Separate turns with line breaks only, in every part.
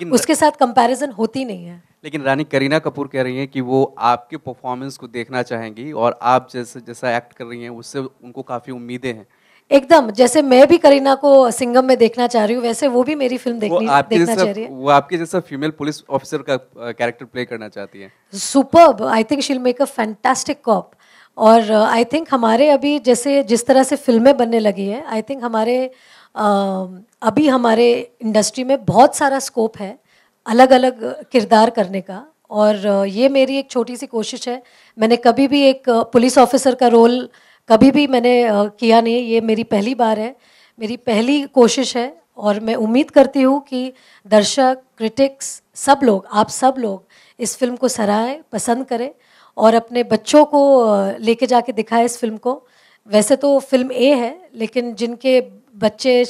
उसके साथ कंपैरिजन होती नहीं है।
लेकिन रानी करीना कपूर कह रही हैं कि वो आपके परफॉर्मेंस को देखना चाहेंगी और आप जैसा एक्ट कर रही हैं उससे उनको काफ़ी उम्मीदें हैं।
एकदम, जैसे मैं भी करीना को सिंघम में देखना चाह रही हूँ, वैसे वो भी मेरी फिल्म देखना चाह रही है।
वो आपके जैसा फीमेल पुलिस ऑफिसर का कैरेक्टर प्ले करना चाहती हैं।
Superb, I think she will make a fantastic cop. और आई थिंक हमारे अभी जैसे जिस तरह से फिल्में बनने लगी हैं, आई थिंक हमारे अभी हमारे इंडस्ट्री में बहुत सारा स्कोप है अलग अलग किरदार करने का। और ये मेरी एक छोटी सी कोशिश है। मैंने कभी भी एक पुलिस ऑफिसर का रोल कभी भी मैंने किया नहीं, ये मेरी पहली बार है, मेरी पहली कोशिश है। और मैं उम्मीद करती हूँ कि दर्शक, क्रिटिक्स, सब लोग, आप सब लोग इस फिल्म को सराहें, पसंद करें और अपने बच्चों को लेके जाके दिखाएं इस फिल्म को। वैसे तो फिल्म ए है, लेकिन जिनके बच्चे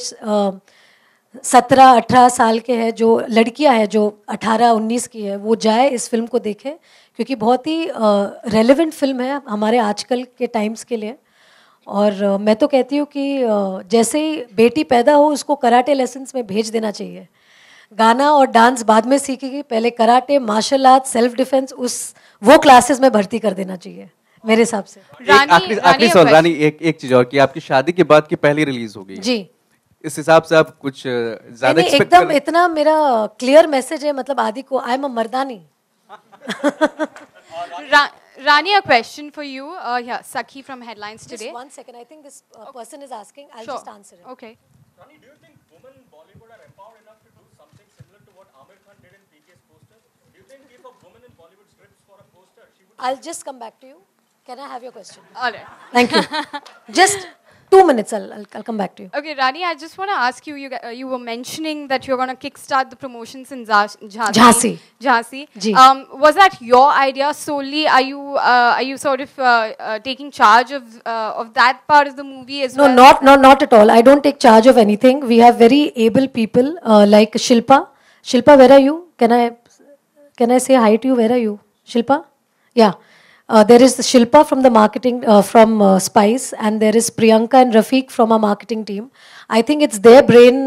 17-18 साल के हैं, जो लड़कियां हैं जो 18-19 की है, वो जाए इस फिल्म को देखें, क्योंकि बहुत ही रेलेवेंट फिल्म है हमारे आजकल के टाइम्स के लिए। और मैं तो कहती हूँ कि जैसे ही बेटी पैदा हो उसको कराटे लेसन्स में भेज देना चाहिए। गाना और डांस बाद में सीखेगी, पहले karate, martial art, self defence, वो क्लासेस में भर्ती कर देना चाहिए मेरे हिसाब से।
आखिरी सवाल रानी, एक चीज और कि आपकी शादी के बाद की पहली रिलीज होगी जी, इस हिसाब से आप कुछ ज्यादा
एकदम इतना मेरा क्लियर मैसेज है, मतलब आदि को, I am a Mardaani.
Rani, a question for you. Yeah, Sakhi from Headlines Today.
Just 1 second. I think this person is asking. I'll just answer it.
Okay.
Rani, do you think women in Bollywood are empowered enough to do something similar to what Aamir Khan did in PK's poster? Do you think if a woman in Bollywood scripts for a poster, she would...
I'll just come back to you. Can I have your question?
All right.
Thank you. Just 2 minutes. I'll come back to you.
Okay, Rani, I just want to ask you. You were mentioning that you're going to kickstart the promotions in Jhansi.
Ji.
Was that your idea solely? Are you sort of taking charge of that part of the movie as well?
No, not at all. I don't take charge of anything. We have very able people like Shilpa. Shilpa, where are you? Can I say hi to you? Where are you, Shilpa? Yeah. There is Shilpa from the marketing, from Spice, and there is Priyanka and Rafiq from our marketing team. I think it's their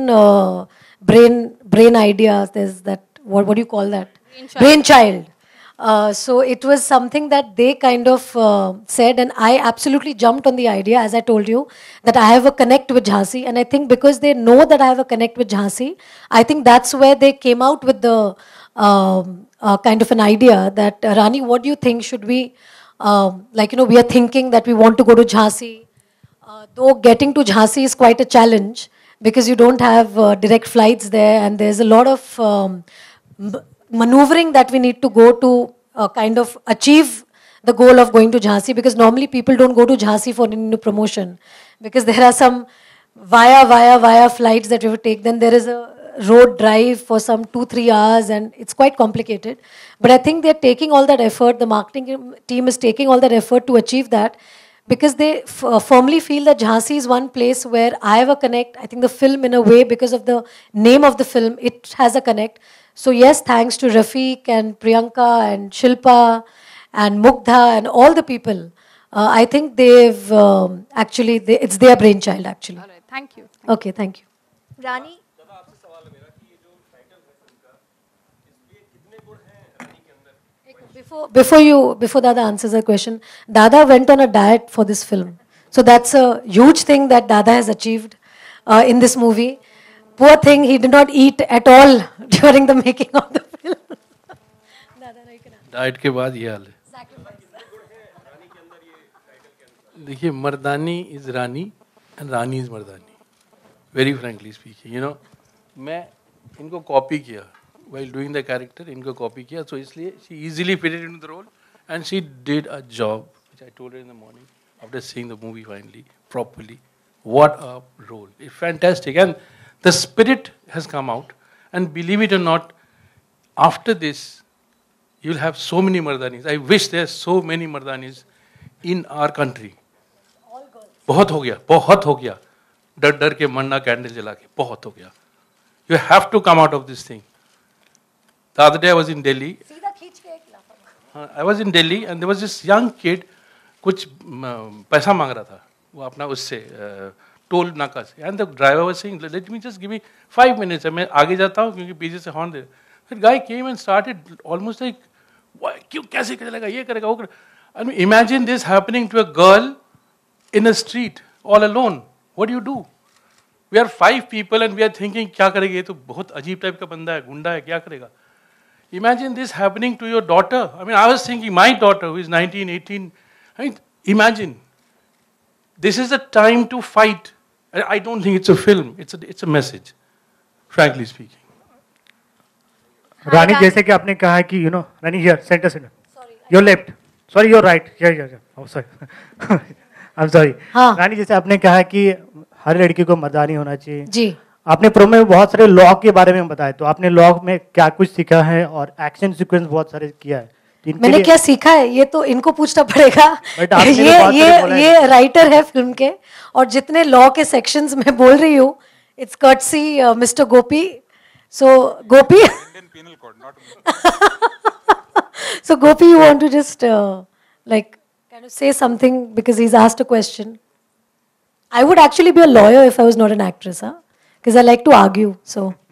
brain ideas. There's that, what do you call that? Brainchild. So it was something that they kind of said, and I absolutely jumped on the idea, as I told you, that I have a connect with Jhansi. And I think because they know that I have a connect with Jhansi, I think that's where they came out with the kind of an idea that, Rani, what do you think? Should we, we are thinking that we want to go to Jhansi. Though getting to Jhansi is quite a challenge because you don't have direct flights there, and there's a lot of maneuvering that we need to go to kind of achieve the goal of going to Jhansi, because normally people don't go to Jhansi for a promotion because there are some via flights that you have to take. Then there is a road drive for some 2-3 hours, and it's quite complicated. But I think they're taking all that effort, the marketing team is taking all that effort to achieve that, because they firmly feel that Jhansi is one place where I have a connect. I think the film, in a way, because of the name of the film, it has a connect. So yes, thanks to Rafiq and Priyanka and Shilpa and Mugdha and all the people, I think they've it's their brainchild actually.
All right, thank you.
Okay, thank you.
Rani?
Before Dada answers the question, Dada went on a diet for this film. So that's a huge thing that Dada has achieved in this movie. Poor thing, he did not eat at all during the making of the film.
Diet के बाद ये हाल है. देखिए, Mardaani is Rani and Rani is Mardaani. Very frankly speaking, मैं इनको copy किया while doing the character, इनको कॉपी किया, so इसलिए she easily fitted into the role and she did a job which I told her in the morning after seeing the movie finally properly. What a role! It's fantastic, and the spirit has come out. And believe it or not, after this, you'll have so many Mardanis. I wish there's so many Mardanis in our country.
All girls.
बहुत हो गया. डर के मरना candle जला के, बहुत हो गया. You have to come out of this thing. The other day I was in Delhi. I was in Delhi and there was this young kid, कुछ पैसा मांग रहा था, वो अपना उससे टोल नाका से, and the driver was saying, let me just give me 5 minutes, मैं आगे जाता हूँ क्योंकि पीछे से हॉर्न दे. That guy came and started almost like, why, क्यों कैसे करेगा ये करेगा वो करेगा. I mean, imagine this happening to a girl in a street all alone. What do you do? We are 5 people and we are thinking क्या करेगा ये तो बहुत अजीब टाइप का बंदा है गुंडा है क्या करेगा. Imagine this happening to your daughter. I mean, I was thinking my daughter who is 19, 18. I mean, imagine. This is the time to fight. I don't think it's a film. It's a message, frankly speaking.
रानी जैसे कि आपने कहा कि रानी here center your left sorry your right here oh sorry I'm sorry
हाँ.
रानी जैसे आपने कहा कि हर लड़की को मर्दानी होना चाहिए
जी.
आपने प्रोमो में बहुत सारे लॉ के बारे में बताया तो आपने लॉ में क्या कुछ सीखा है और एक्शन सीक्वेंस बहुत सारे किया है तो
मैंने क्या सीखा है ये तो इनको पूछना पड़ेगा. ये राइटर है फिल्म के और जितने लॉ के सेक्शंस मैं बोल रही हूँ it's courtesy mister Gopi. So Gopi
Indian Penal Code, not
so Gopi, you want to just like kind of say something because he's asked a question. I would actually be a lawyer if I was not an actress, huh? Because I like to argue. So